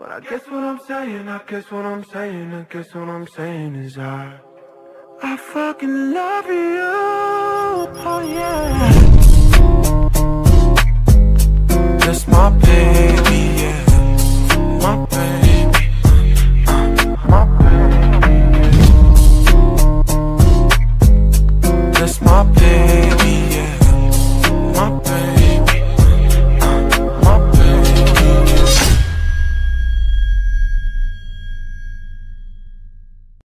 But I guess what I'm saying, I guess what I'm saying, I guess what I'm saying is I fucking love you.